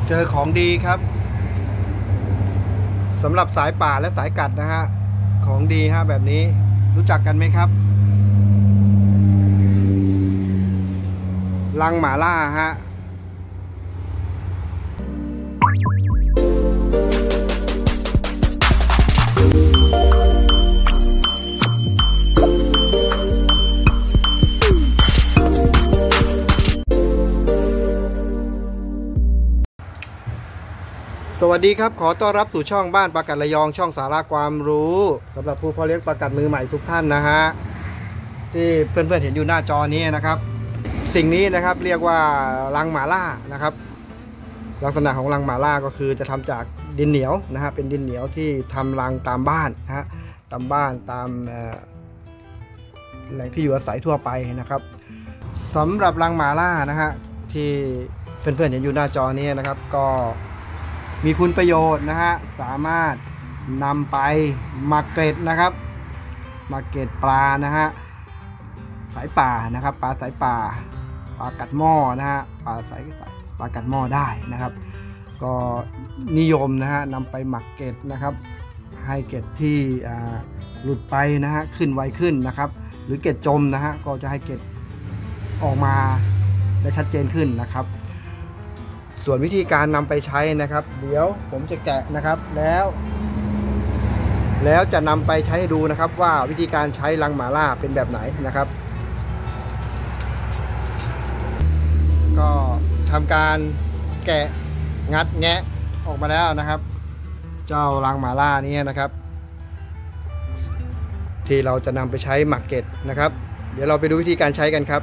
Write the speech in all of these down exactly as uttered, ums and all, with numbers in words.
เจอของดีครับสำหรับสายป่าและสายกัดนะฮะของดีฮะแบบนี้รู้จักกันไหมครับรังหมาล่าฮะสวัสดีครับขอต้อนรับสู่ช่องบ้านปลากัดระยองช่องสาระความรู้สำหรับผู้เพาะเลี้ยงปลากัดมือใหม่ทุกท่านนะฮะที่เพื่อนๆเห็นอยู่หน้าจอนี้นะครับสิ่งนี้นะครับเรียกว่ารังหมาล่านะครับลักษณะของรังหมาล่าก็คือจะทำจากดินเหนียวนะฮะเป็นดินเหนียวที่ทำรังตามบ้านนะฮะตามบ้านตามแหล่งที่อยู่อาศัยทั่วไปนะครับสำหรับรังหมาล่านะฮะที่เพื่อนๆเห็นอยู่หน้าจอนี้นะครับก็มีคุณประโยชน์นะฮะสามารถนำไปหมักเกล็ดนะครับหมักเกล็ดปลานะฮะสายป่านะครับปลาสายป่าปลากัดหม้อนะฮะปลาสายปลากัดหม้อได้นะครับก็นิยมนะฮะนำไปหมักเกล็ดนะครับให้เกล็ดที่หลุดไปนะฮะขึ้นไวขึ้นนะครับหรือเกล็ดจมนะฮะก็จะให้เกล็ดออกมาได้ชัดเจนขึ้นนะครับส่วนวิธีการนำไปใช้นะครับเดี๋ยวผมจะแกะนะครับแล้วแล้วจะนำไปใช้ดูนะครับว่าวิธีการใช้รังหมาล่าเป็นแบบไหนนะครับก็ทำการแกะงัดแงะออกมาแล้วนะครับเจ้ารังหมาล่านี้นะครับที่เราจะนำไปใช้หมักเกล็ดนะครับเดี๋ยวเราไปดูวิธีการใช้กันครับ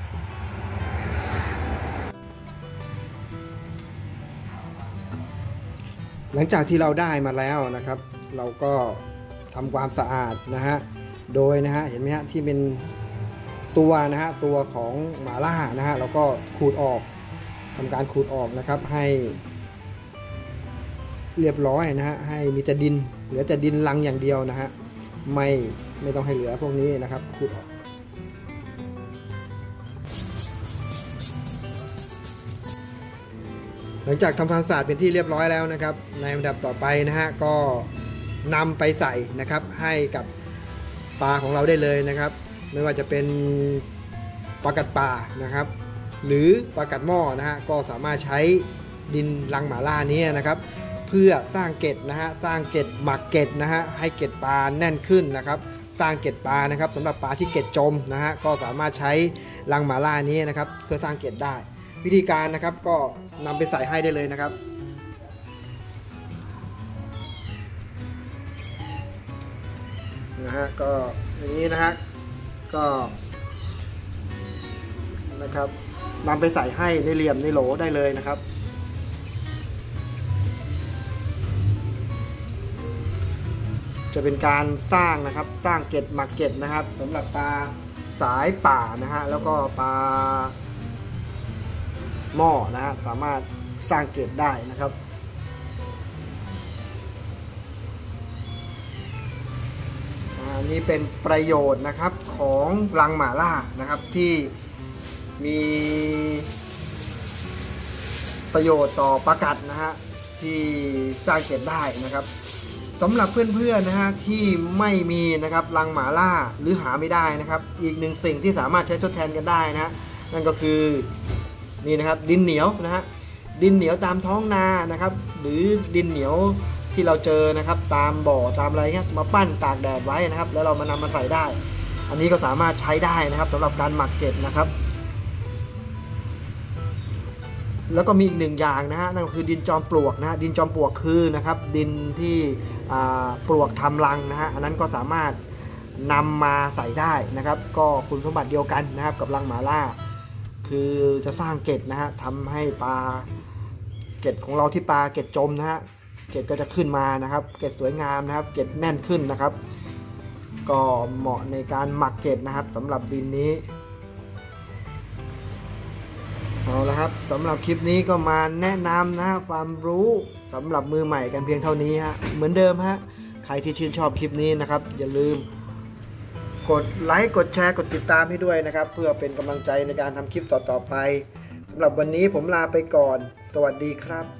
หลังจากที่เราได้มาแล้วนะครับเราก็ทำความสะอาดนะฮะโดยนะฮะเห็นไหมฮะที่เป็นตัวนะฮะตัวของหมาล่านะฮะเราก็ขูดออกทำการขูดออกนะครับให้เรียบร้อยนะฮะให้มีแต่ดินเหลือแต่ดินรังอย่างเดียวนะฮะไม่ไม่ต้องให้เหลือพวกนี้นะครับขูดออกหลังจากทำความสะอาดเป็นที่เรียบร้อยแล้วนะครับในลำดับต่อไปนะฮะก็นำไปใส่นะครับให้กับปลาของเราได้เลยนะครับไม่ว่าจะเป็นปลากัดป่านะครับหรือปลากัดหม้อนะฮะก็สามารถใช้ดินรังหมาล่านี้นะครับเพื่อสร้างเกล็ดนะฮะสร้างเกล็ดหมักเกล็ดนะฮะให้เกล็ดปลาแน่นขึ้นนะครับสร้างเกล็ดปลานะครับสำหรับปลาที่เกล็ดจมนะฮะก็สามารถใช้รังหมาล่านี้นะครับเพื่อสร้างเกล็ดได้วิธีการนะครับก็นำไปใส่ให้ได้เลยนะครับนะฮะก็อย่างนี้นะฮะก็นะครับนำไปใส่ให้ในเหลี่ยมในโหลได้เลยนะครับจะเป็นการสร้างนะครับสร้างเกล็ดหมักเกล็ดนะครับสำหรับปลาสายป่านะฮะแล้วก็ปลาหม้อนะฮะสามารถสร้างเกล็ดได้นะครับอันนี้เป็นประโยชน์นะครับของรังหมาล่านะครับที่มีประโยชน์ต่อปลากัดนะฮะที่สร้างเกล็ดได้นะครับสำหรับเพื่อนๆนะฮะที่ไม่มีนะครับรังหมาล่าหรือหาไม่ได้นะครับอีกหนึ่งสิ่งที่สามารถใช้ทดแทนกันได้นะฮะนั่นก็คือนี่นะครับดินเหนียวนะฮะดินเหนียวตามท้องนานะครับหรือดินเหนียวที่เราเจอนะครับตามบ่อตามอะไรเงี้ยมาปั้นตากแดดไว้นะครับแล้วเรามานำมาใส่ได้อันนี้ก็สามารถใช้ได้นะครับสำหรับการหมักเกล็ดนะครับแล้วก็มีอีกหนึ่งอย่างนะฮะนั่นก็คือดินจอมปลวกนะฮะดินจอมปลวกคือนะครับดินที่ปลวกทำรังนะฮะอันนั้นก็สามารถนำมาใส่ได้นะครับก็คุณสมบัติเดียวกันนะครับกับรังหมาล่าคือจะสร้างเกล็ดนะฮะทำให้ปลาเกล็ดของเราที่ปลาเกล็ดจมนะฮะเกล็ดก็จะขึ้นมานะครับเกล็ดสวยงามนะครับเกล็ดแน่นขึ้นนะครับก็เหมาะในการหมักเกล็ดนะครับสำหรับดินนี้เอาละครับสำหรับคลิปนี้ก็มาแนะนำนะฮะความรู้สำหรับมือใหม่กันเพียงเท่านี้ฮะเหมือนเดิมฮะใครที่ชื่นชอบคลิปนี้นะครับอย่าลืมกดไลค์กดแชร์กดติดตามให้ด้วยนะครับเพื่อเป็นกำลังใจในการทำคลิปต่อๆไปสำหรับวันนี้ผมลาไปก่อนสวัสดีครับ